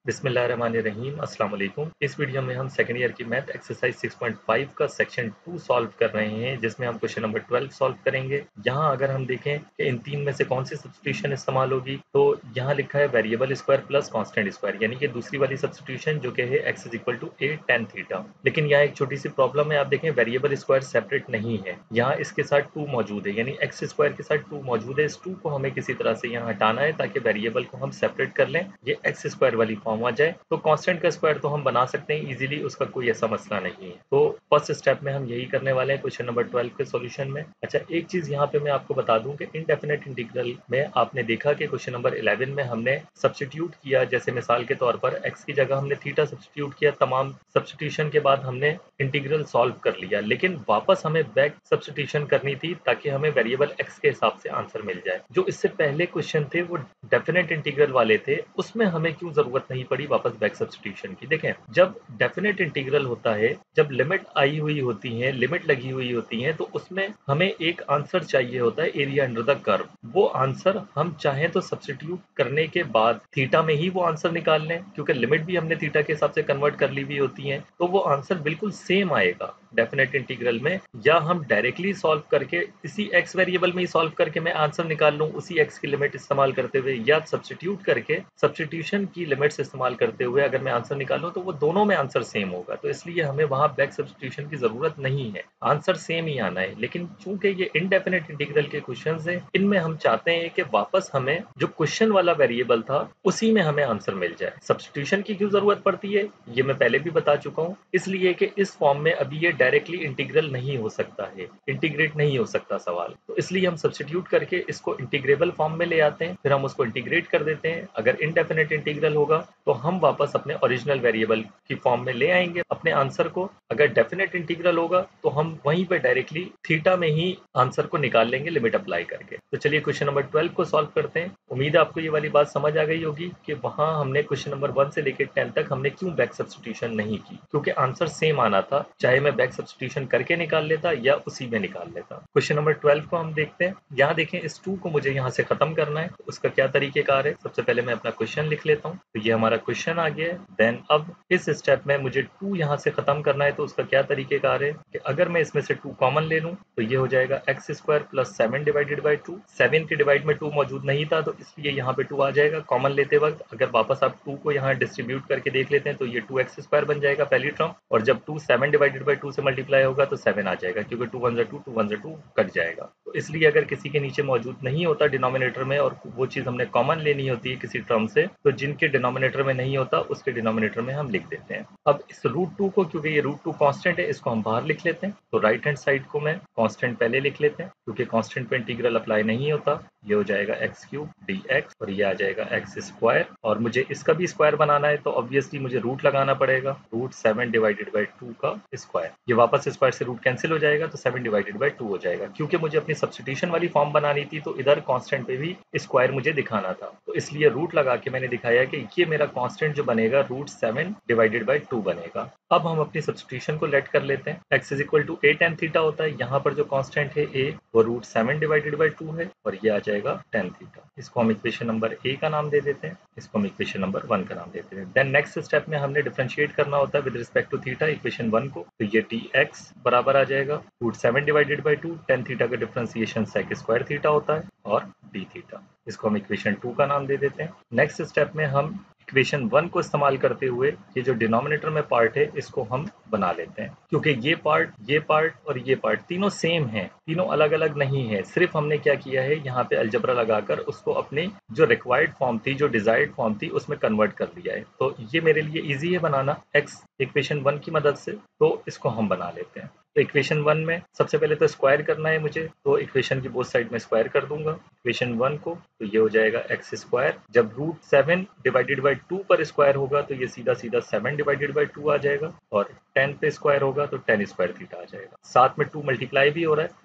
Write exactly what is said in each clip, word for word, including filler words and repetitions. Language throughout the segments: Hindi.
बिस्मिल्लाहिर्रहमानिर्रहीम अस्सलाम वालेकुम। इस वीडियो में हम सेकंड ईयर की math exercise six point five का सेक्शन टू सॉल्व कर रहे हैं, जिसमें हम क्वेश्चन नंबर ट्वेल्व सॉल्व करेंगे। यहाँ अगर हम देखें कि इन तीन में से कौन सी सब्स्टिट्यूशन इस्तेमाल होगी, तो यहाँ लिखा है variable square plus constant square, यानी कि दूसरी वाली सब्स्टिट्यूशन जो कि है x is equal to a tan theta. लेकिन यहाँ एक छोटी सी प्रॉब्लम है, आप देखें वेरिएबल स्क्वायर सेपरेट नहीं है, यहाँ इसके साथ टू मौजूद है, यानी एक्स स्क्वायर के साथ टू मौजूद है। इस टू को हमें किसी तरह से यहाँ हटाना है ताकि वेरिएबल को हम सेपरेट कर लें, ये एक्स स्क्वायर वाली फॉर्म आ जाए। तो कांस्टेंट का स्क्वायर तो हम बना सकते हैं इजीली, उसका कोई ऐसा मसला नहीं है। तो फर्स्ट स्टेप में हम यही करने वाले हैं क्वेश्चन नंबर ट्वेल्व के सॉल्यूशन में। अच्छा, एक चीज यहाँ पे मैं आपको बता दूं कि इनडेफिनेट इंटीग्रल में आपने देखा कि क्वेश्चन नंबर इलेवन में हमने सब्स्टिट्यूट किया, जैसे मिसाल के तौर पर एक्स की जगह हमने थीटा सब्स्टिट्यूट किया। तमाम सब्स्टिट्यूशन के बाद हमने इंटीग्रल सॉल्व कर लिया, लेकिन वापस हमें बैक सब्स्टिट्यूशन करनी थी ताकि हमें वेरिएबल एक्स के हिसाब से आंसर मिल जाए। जो इससे पहले क्वेश्चन थे वो डेफिनेट इंटीग्रल वाले थे, उसमें हमें क्यों जरूरत नहीं पड़ी वापस बैक सब्स्टिट्यूशन की। देखें, जब डेफिनेट इंटीग्रल होता है, जब लिमिट आई हुई होती है, लिमिट लगी हुई होती है, तो उसमें हमें एक आंसर चाहिए होता है एरिया अंडर द कर्व। वो आंसर हम चाहें तो सब्स्टिट्यूट करने के बाद थीटा में ही वो आंसर निकाल लें, क्योंकि लिमिट भी हमने थीटा के हिसाब से कन्वर्ट कर ली हुई होती है, तो वो आंसर बिल्कुल सेम आएगा डेफिनेट इंटीग्रल में। या हम डायरेक्टली सॉल्व करके इसी एक्स वेरिएबल में ही सॉल्व करके मैं आंसर निकाल लूं उसी एक्स की लिमिट इस्तेमाल करते हुए, या सब्स्टिट्यूट करके सब्स्टिट्यूशन की लिमिट्स इस्तेमाल करते हुए अगर मैं आंसर निकालूं तो वो दोनों में आंसर सेम होगा। तो इसलिए हमें वहां बैक सब्स्टिट्यूशन की जरूरत नहीं है, आंसर सेम ही आना है। लेकिन चूंकि ये इनडेफिनेट इंटीग्रल के क्वेश्चन है, इनमें हम चाहते हैं कि वापस हमें जो क्वेश्चन वाला वेरिएबल था उसी में हमें आंसर मिल जाए। सब्स्टिट्यूशन की क्यों जरूरत पड़ती है ये मैं पहले भी बता चुका हूँ, इसलिए कि इस फॉर्म में अभी ये डायरेक्टली इंटीग्रल नहीं हो सकता है, इंटीग्रेट नहीं हो सकता सवाल, तो इसलिए हम सब्स्टिट्यूट करके इसको इंटीग्रेबल फॉर्म में ले आते हैं, फिर हम उसको इंटीग्रेट कर देते हैं। अगर इनडेफिनेट इंटीग्रल होगा तो हम वापस अपने ओरिजिनल वेरिएबल की फॉर्म में ले आएंगे अपने आंसर को। अगर डेफिनेट इंटीग्रल होगा तो हम वहीं पे डायरेक्टली थीटा में ही आंसर को निकाल लेंगे लिमिट अप्लाई करके। तो चलिए क्वेश्चन नंबर ट्वेल्व को सॉल्व करते हैं। उम्मीद है आपको ये वाली बात समझ आ गई होगी कि वहां हमने क्वेश्चन नंबर वन से लेकर टेन तक हमने क्यों बैक सब्स्टिट्यूशन नहीं की, क्योंकि आंसर सेम आना था, चाहे मैं बैक सब्स्टिट्यूशन करके निकाल लेता या उसी में निकाल लेता। क्वेश्चन नंबर ट्वेल्व को हम देखते हैं। यहाँ देखें, इस टू को मुझे यहाँ से खत्म करना है, तो उसका क्या तरीकेकार है। सबसे पहले मैं अपना क्वेश्चन लिख लेता हूँ, तो ये हमारा क्वेश्चन आ गया है। देन अब इस स्टेप में मुझे टू यहाँ से खत्म करना है, तो उसका क्या तरीकेकार है कि अगर मैं इसमें से टू कॉमन ले लूँ तो ये हो जाएगा x square plus seven divided by two. Seven के डिवाइड में टू मौजूद नहीं था, तो इसलिए यहाँ पे टू आ जाएगा कॉमन लेते वक्त। अगर वापस आप टू को यहाँ डिस्ट्रीब्यूट करके देख लेते हैं तो ये टू एक्स स्क्वायर बन जाएगा पहली टर्म, और जब two seven divided by two से मल्टीप्लाई होगा तो सेवन आ जाएगा, क्योंकि टू वन जा टू, टू वन जा टू कट जाएगा। तो इसलिए अगर किसी के नीचे मौजूद नहीं होता डिनोमिनेटर में और वो चीज हमने कॉमन लेनी होती है किसी टर्म से, तो जिनके डिनोमिनेटर में नहीं होता उसके डिनोमिनेटर में हम लिख देते हैं। अब इस रूट टू को, क्योंकि ये रूट टू कांस्टेंट है, इसको हम बाहर लिख लेते हैं। तो राइट हैंड साइड को मैं कांस्टेंट पहले लिख लेते हैं, क्योंकि कांस्टेंट पे इंटीग्रल अप्लाई नहीं होता। ये हो जाएगा एक्स क्यूब डी एक्स, और ये आ जाएगा एक्स स्क्वायर, और मुझे इसका भी स्क्वायर बनाना है तो ऑब्वियसली मुझे रूट लगाना पड़ेगा, root seven divided by two का स्क्वायर। ये वापस स्क्वायर से रूट कैंसिल हो जाएगा, तो सेवन डिवाइडेड बाई टू हो जाएगा। क्योंकि मुझे अपनी सब्स्टिट्यूशन वाली फॉर्म बनानी थी, तो इधर कांस्टेंट पे भी स्क्वायर मुझे दिखाना था, तो इसलिए रूट लगा के मैंने दिखाया कि ये मेरा कांस्टेंट जो बनेगा root seven divided by two बनेगा। अब हम अपनी सब्स्टिट्यूशन को लेट कर लेते हैं। X is equal to a tan theta होता है, यहाँ पर जो कांस्टेंट है ए वो root seven divided by two है, और ये आ जाएगा टेन थीटा। इसको हम इक्वेशन नंबर ए का नाम दे देते हैं, इसको हम इक्वेशन नंबर वन का नाम देते हैं। देन नेक्स्ट स्टेप में हमने डिफरेंशिएट करना होता है with respect to theta equation one को, तो ये डी एक्स बराबर आ जाएगा root seven divided by two, tan theta का डिफरेंशिएशन सेक स्क्वायर थीटा होता है, और डी थीटा। इसको हम इक्वेशन टू का नाम दे देते हैं। नेक्स्ट स्टेप में हम इक्वेशन वन को इस्तेमाल करते हुए ये जो डिनोमिनेटर में पार्ट है इसको हम बना लेते हैं, क्योंकि ये पार्ट, ये पार्ट और ये पार्ट तीनों सेम हैं, तीनों अलग अलग नहीं है। सिर्फ हमने क्या किया है, यहाँ पे अलजबरा लगाकर उसको अपनी जो रिक्वायर्ड फॉर्म थी, जो डिजायर्ड फॉर्म थी, उसमें कन्वर्ट कर लिया है। तो ये मेरे लिए इजी है बनाना एक्स इक्वेशन वन की मदद से, तो इसको हम बना लेते हैं। तो इक्वेशन वन में सबसे पहले तो स्क्वायर करना है मुझे, तो इक्वेशन की बोथ साइड में स्क्वायर कर दूंगा इक्वेशन वन को, तो ये हो जाएगा एक्स स्क्वायर। जब root seven divided by two पर स्क्वायर होगा तो ये सीधा सीधा सेवन डिवाइडेड बाई टू आ जाएगा, और टेन पे स्क्वायर होगा तो टेन स्क्वायर थीटा आ जाएगा। साथ में टू मल्टीप्लाई भी हो रहा है,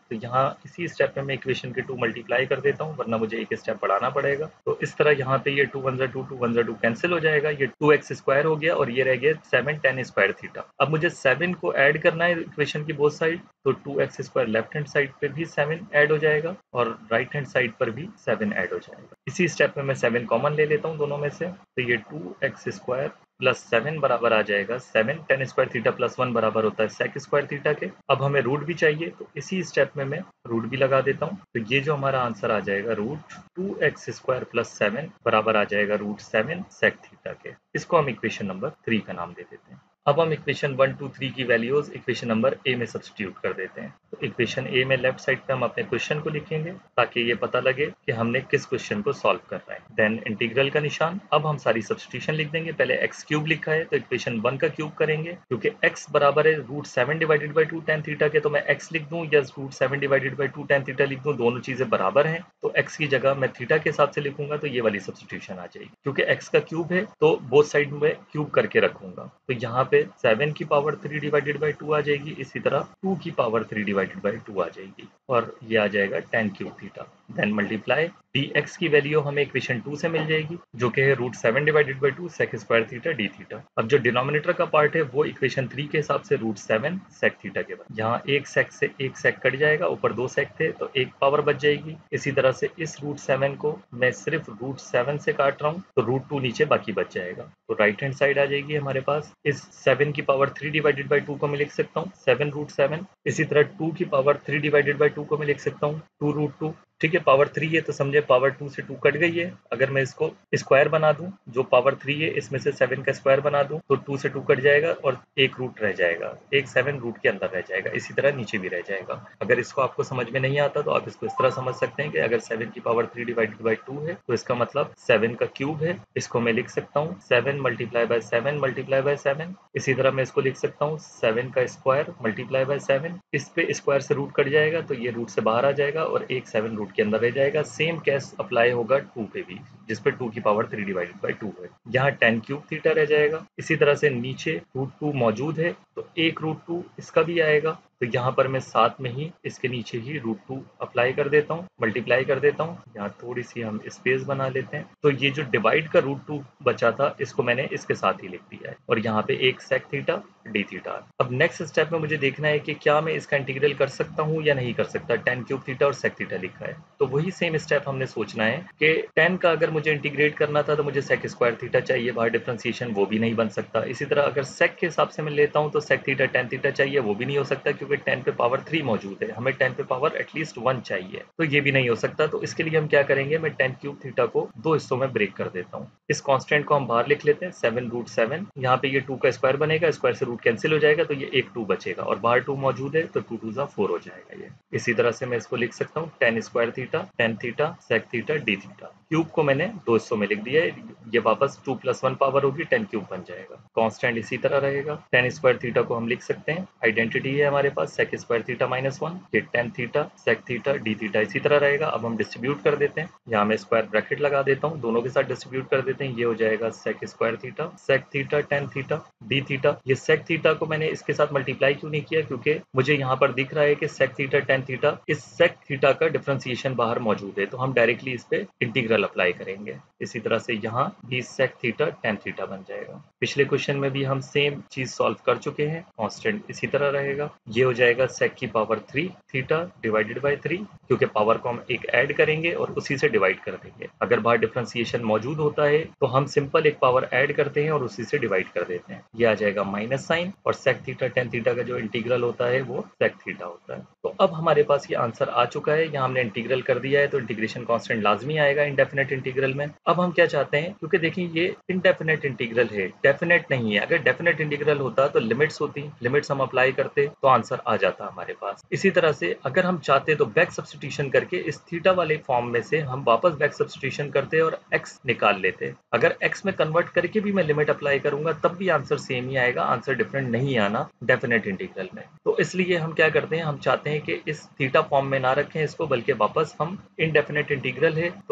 तो यहाँ इसी स्टेप में मैं इक्वेशन के टू मल्टीप्लाई कर देता हूँ, वरना मुझे एक स्टेप बढ़ाना पड़ेगा। तो इस तरह यहाँ पे ये टू वन जा टू, टू वन जा टू कैंसिल हो जाएगा, ये टू एक्स स्क्वायर हो गया और ये रह गया सेवन टेन स्क्वायर थीटा। अब मुझे सेवन को ऐड करना है इक्वेशन की बोथ साइड, तो two x square left hand side पे भी सेवन ऐड हो जाएगा और राइट हैंड साइड पर भी सेवन ऐड हो जाएगा। इसी स्टेप में मैं सेवन कॉमन ले लेता हूँ दोनों में से, तो ये two x square plus seven बराबर आ जाएगा seven tan square theta plus one बराबर होता है सेक स्क्वायर थीटा के। अब हमें रूट भी चाहिए, तो इसी स्टेप में मैं रूट भी लगा देता हूँ। तो ये जो हमारा आंसर आ जाएगा root two x square plus seven बराबर आ जाएगा रूट सेवन सेक थीटा के। इसको हम इक्वेशन नंबर थ्री का नाम दे देते हैं। अब हम इक्वेशन वन टू थ्री की वैल्यूज इक्वेशन नंबर ए में सब्स्टिट्यूट कर देते हैं। तो इक्वेशन ए में लेफ्ट साइड पे हम अपने क्वेश्चन को लिखेंगे ताकि ये पता लगे कि हमने किस क्वेश्चन को सॉल्व करना है। देन इंटीग्रल का निशान, अब हम सारी सब्स्टिट्यूशन लिख देंगे। पहले एक्स क्यूब लिखा है तो इक्वेशन वन का क्यूब करेंगे, क्योंकि एक्स बराबर है root seven divided by two tan theta के, तो मैं एक्स लिख दूं या root seven divided by two tan theta लिख दूं, दोनों चीजें बराबर हैं। तो एक्स की जगह मैं थीटा के हिसाब से लिखूंगा, तो ये वाली सब्स्टिट्यूशन आ जाएगी। क्योंकि एक्स का क्यूब है तो बोथ साइड में क्यूब करके रखूंगा, तो यहाँ पे सेवन की power three divided by two आ जाएगी, इसी तरह टू की power three divided by two आ जाएगी और ये आ जाएगा tan cube theta. Then multiply dx की वैल्यू हमें इक्वेशन टू से मिल जाएगी, जो कि है root seven divided by two sec square theta d theta. अब जो डिनोमिनेटर का पार्ट है वो इक्वेशन थ्री के हिसाब से रूट सेवन सेक थीटा के बाद, यहाँ एक सेक से एक सेक कट जाएगा, ऊपर दो सेक थे तो एक पावर बच जाएगी। इसी तरह से इस रूट सेवन को मैं सिर्फ रूट सेवन से काट रहा हूँ, तो रूट टू नीचे बाकी बच जाएगा। तो राइट हैंड साइड आ जाएगी हमारे पास। इस सेवन की power three divided by two को मैं लिख सकता हूँ सेवन रूट सेवन। इसी तरह टू की power three divided by two को मैं लिख सकता हूँ टू रूट टू। ठीक है, पावर थ्री है तो समझे पावर टू से टू कट गई है। अगर मैं इसको स्क्वायर बना दूं, जो पावर थ्री है इसमें से सेवन का स्क्वायर बना दूं, तो टू से टू कट जाएगा और एक रूट रह जाएगा, एक सेवन रूट के अंदर रह जाएगा। इसी तरह नीचे भी रह जाएगा। अगर इसको आपको समझ में नहीं आता तो आप इसको इस तरह समझ सकते हैं कि अगर सेवन की power three divided by two है तो इसका मतलब सेवन का क्यूब है। इसको मैं लिख सकता हूँ seven multiply by seven multiply by seven. इसी तरह मैं इसको लिख सकता हूँ सेवन का स्क्वायर मल्टीप्लाई बाय सेवन। इस पे स्क्वायर से रूट कट जाएगा तो ये रूट से बाहर आ जाएगा और एक सेवन रूट के अंदर रह जाएगा। सेम केस अप्लाई होगा टू पे भी, जिस पे टू की power three divided by two है। यहाँ टेन क्यूब थीटा रह जाएगा। इसी तरह से नीचे रूट टू मौजूद है तो एक रूट टू इसका भी आएगा, तो यहाँ पर मैं साथ में ही इसके नीचे ही रूट टू अप्लाई कर देता हूँ, मल्टीप्लाई कर देता हूँ। यहाँ थोड़ी सी हम स्पेस बना लेते हैं, तो ये जो डिवाइड का रूट टू बचा था इसको मैंने इसके साथ ही लिख दिया है और यहाँ पे एक सेक थीटा डी थीटा। अब नेक्स्ट स्टेप में मुझे देखना है कि क्या मैं इसका इंटीग्रल कर सकता हूँ या नहीं कर सकता। टेन क्यूब थीटा और सेक थीटा लिखा है, तो वही सेम स्टेप हमने सोचना है कि टेन का अगर मुझे इंटीग्रेट करना था तो मुझे सेक स्क्वायर थीटा चाहिए, बाहर डिफरेंशिएशन वो भी नहीं बन सकता। इसी तरह अगर सेक के हिसाब से मैं लेता हूँ तो सेक थीटा टेन थीटा चाहिए, वो भी नहीं हो सकता क्योंकि टेन पे पावर थ्री मौजूद है, हमें टेन पे पावर एटलीस्ट वन चाहिए, तो ये भी नहीं हो सकता। तो इसके लिए हम क्या करेंगे, मैं टेन क्यूब थीटा को दो हिस्सों में ब्रेक कर देता हूँ। इस कांस्टेंट को हम बाहर लिख लेते हैं सेवन रूट सेवन। यहाँ पे ये टू का स्क्वायर बनेगा, स्क्वायर से रूट कैंसिल हो जाएगा तो ये एक टू बचेगा और बाहर टू मौजूद है तो टू टू जा फोर हो जाएगा ये। इसी तरह से मैं इसको लिख सकता हूँ tan square theta tan theta sec theta d theta. Cube को मैंने दो हिस्सों में लिख दिया है, ये वापस टू प्लस वन पावर होगी, टेन क्यूब बन जाएगा। कांस्टेंट इसी तरह रहेगा। टेन स्क्वायर थीटा को हम लिख सकते हैं, आइडेंटिटी है हमारे पास sec square theta minus one, ये tan theta sec theta d theta इसी तरह रहेगा। अब हम डिस्ट्रीब्यूट कर देते हैं, यहाँ मैं स्क्वायर ब्रैकेट लगा देता हूँ, दोनों के साथ डिस्ट्रीब्यूट कर देते हैं। ये हो जाएगा sec square theta sec theta tan theta d theta. ये सेक थीटा को मैंने इसके साथ मल्टीप्लाई क्यों नहीं किया, क्योंकि मुझे यहाँ पर दिख रहा है कि सेक थीटा टेन थीटा, इस सेक थीटा का डिफरेंशिएशन बाहर मौजूद है, तो हम डायरेक्टली इस पे इंटीग्रल अप्लाई करेंगे। इसी तरह से यहाँ भी सेक थीटा टेन थीटा बन जाएगा। पिछले क्वेश्चन में भी हम सेम चीज सॉल्व कर चुके हैं, कांस्टेंट इसी तरह रहेगा। ये हो जाएगा सेक की power three theta divided by three, क्योंकि पावर को हम एक ऐड करेंगे और उसी से डिवाइड कर देंगे। अगर बाहर डिफरेंशिएशन मौजूद होता है तो हम सिंपल एक पावर ऐड करते हैं और उसी से डिवाइड कर देते हैं। ये आ जाएगा माइनस साइन और सेक थीटा टेन थीटा का जो इंटीग्रल होता है वो सेक थीटा होता है। तो अब हमारे पास ये आंसर आ चुका है, यहाँ हमने इंटीग्रल कर दिया है तो इंटीग्रेशन कांस्टेंट लाजमी आएगा इंडेफिनेट इंटीग्रल में। अब हम क्या चाहते हैं, क्योंकि देखिए ये इंडेफिनेट इंटीग्रल है, डेफिनेट नहीं है। अगर डेफिनेट इंटीग्रल होता तो लिमिट्स होती, लिमिट्स हम अप्लाई करते तो आंसर आ जाता हमारे पास। इसी तरह से अगर हम चाहते तो बैक सब्स्टिट्यूशन करके इस थीटा वाले फॉर्म में से हम वापस बैक सब्स्टिट्यूशन करते और एक्स निकाल लेते। अगर एक्स में कन्वर्ट करके भी मैं लिमिट अप्लाई करूंगा तब भी आंसर सेम ही आएगा, आंसर डिफरेंट नहीं आना डेफिनेट इंटीग्रल में। तो इसलिए हम क्या करते हैं, हम चाहते हैं कि इस थीटा फॉर्म में ना रखें इसको, बल्कि वापस हम इनडेफिनेट इंटीग्रल है तो हम वापस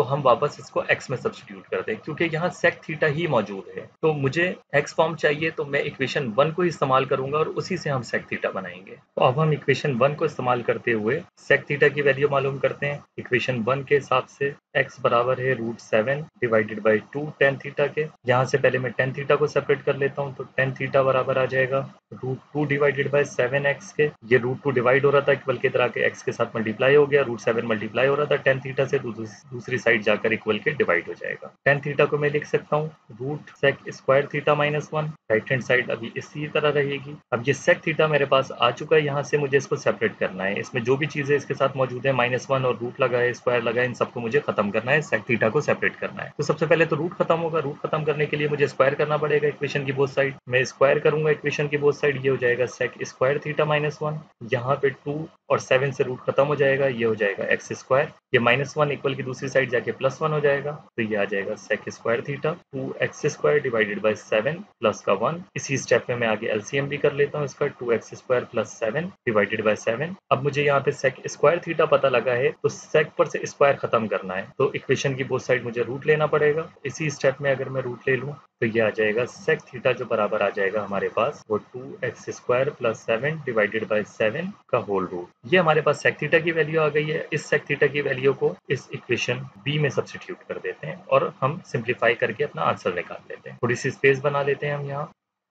वापस इसको x में सब्स्टिट्यूट कर दें, क्योंकि यहाँ sec थीटा ही मौजूद है। तो मुझे x फॉर्म चाहिए, तो मैं इक्वेशन वन को इस्तेमाल करूंगा और उसी से हम sec थीटा बनाएंगे। तो अब हम इक्वेशन वन को इस्तेमाल करते हुए sec थीटा की वैल्यू मालूम करते हैं। इक्वेशन वन के हिसाब से x बराबर है root seven divided by two tan theta के। यहाँ से पहले मैं टेन थीटा को सेपरेट कर लेता हूँ, तो टेन थीटा बराबर आ जाएगा root two divided by seven x के। ये रूट टू डिवाइड हो रहा था, इक्वल के तरह के x के साथ मल्टीप्लाई हो गया, रूट सेवन मल्टीप्लाई हो रहा था टेन थीटा से, दूसरी साइड जाकर इक्वल के डिवाइड हो जाएगा। टेन थीटा को मैं लिख सकता हूँ root sec square theta minus one. Right hand side अभी इसी तरह रहेगी। अब ये सेक थीटा मेरे पास आ चुका है, यहाँ से मुझे इसको सेपरेट करना है। इसमें जो भी चीजें इसके साथ मौजूद है, माइनस वन और रूट लगा है, स्क्वायर लगा है, इन सबको मुझे खत्म करना है, सेक थीटा को सेपरेट करना है। तो सबसे पहले तो रूट खत्म होगा, रूट खत्म करने के लिए मुझे स्क्वायर करना पड़ेगा इक्वेशन की बोथ साइड। मैं स्क्वायर करूंगा इक्वेशन की बोथ साइड, ये हो जाएगा sec square theta minus one. यहाँ पे टू और सेवन से रूट खत्म हो जाएगा, ये हो जाएगा एक्स स्क्वायर। ये माइनस वन इक्वल की दूसरी साइड जाके प्लस वन हो जाएगा, तो ये आ जाएगा sec square theta two x square divided by seven plus का वन। इसी स्टेप में मैं आगे एलसीएम भी कर लेता हूँ इसका, two x square plus seven divided by seven. अब मुझे यहाँ पे सेक स्क्वायर थीटा पता लगा है, तो सेक पर से स्क्वायर खत्म करना है, तो इक्वेशन की बोथ साइड मुझे रूट लेना पड़ेगा। इसी स्टेप में अगर मैं रूट ले लूँ तो ये आ जाएगा सेक थीटा जो बराबर आ जाएगा हमारे पास वो two x square plus seven divided by seven का होल रूट। ये हमारे पास सेक थीटा की वैल्यू आ गई है। इस सेक थीटा की वैल्यू को इस इक्वेशन बी में सब्स्टिट्यूट कर देते हैं और हम सिंप्लीफाई करके अपना आंसर निकाल लेते हैं। थोड़ी सी स्पेस बना लेते हैं हम यहाँ।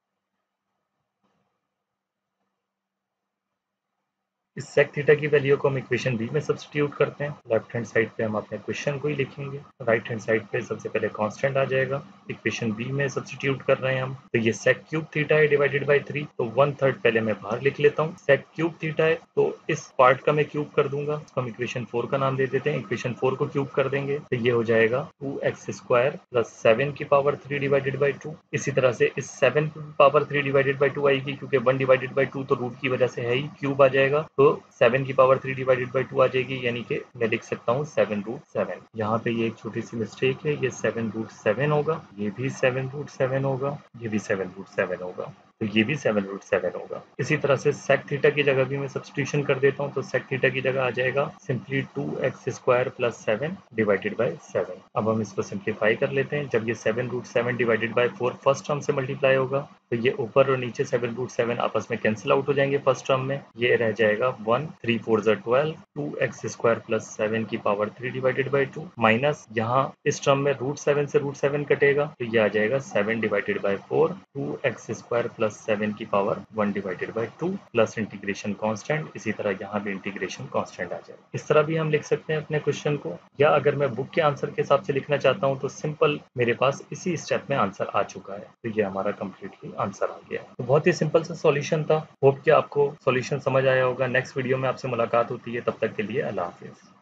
इस सेक थीटा की वैल्यू को हम इक्वेशन बी में सब्स्टिट्यूट करते हैं। लेफ्ट हैंड साइड पे हम अपने क्वेश्चन को ही लिखेंगे, राइट हैंड साइड पे सबसे पहले कांस्टेंट आ जाएगा, इक्वेशन बी में सब्स्टिट्यूट कर रहे हैं हम। तो ये सेक क्यूब थीटा है डिवाइडेड बाई थ्री, तो वन थर्ड पहले मैं बाहर लिख लेता हूँ। सेक क्यूब थीटा है तो इस पार्ट का मैं क्यूब कर दूंगा, तो हम इक्वेशन फोर का नाम दे देते हैं। इक्वेशन फोर को क्यूब कर देंगे तो ये हो जाएगा two x square plus seven की power three divided by two. इसी तरह से इस seven power three divided by two आएगी, क्योंकि वन डिवाइडेड बाई टू तो रूट की वजह से है ही, क्यूब आ जाएगा, तो सेवन की power three divided by two आ जाएगी, यानी कि मैं लिख सकता हूँ सेवन रूट सेवन। यहाँ पे ये एक छोटी सी मिस्टेक है, ये सेवन रूट सेवन होगा, ये भी सेवन रूट सेवन होगा, ये भी सेवन रूट सेवन होगा, तो ये भी सेवन रूट सेवन होगा। इसी तरह से सेक थीटा की जगह भी मैं सब्स्टिट्यूशन कर देता हूँ, तो सेक थीटा की जगह आ जाएगा simply two x square plus seven divided by seven. अब हम इसको सिंप्लीफाई कर लेते हैं। जब ये seven root seven divided by four first term से मल्टीप्लाई होगा, तो ये ऊपर और नीचे सेवन रूट सेवन आपस में कैंसिल आउट हो जाएंगे फर्स्ट टर्म में, ये रह जाएगा वन, थ्री फोर ज़ा twelve, two x square plus seven की power three divided by two, minus यहाँ इस टर्म में रूट सेवन से रूट सेवन कटेगा, तो ये आ जाएगा seven divided by four, two x square plus seven की power one divided by two plus integration constant. इसी तरह यहाँ भी इंटीग्रेशन कांस्टेंट आ जाए। इस तरह भी हम लिख सकते हैं अपने क्वेश्चन को, या अगर मैं बुक के आंसर के हिसाब से लिखना चाहता हूँ तो सिंपल मेरे पास इसी स्टेप में आंसर आ चुका है, तो ये हमारा कंप्लीटली आंसर आ गया। तो बहुत ही सिंपल सा सॉल्यूशन था। होप कि आपको सॉल्यूशन समझ आया होगा। नेक्स्ट वीडियो में आपसे मुलाकात होती है, तब तक के लिए अल्लाह हाफिज।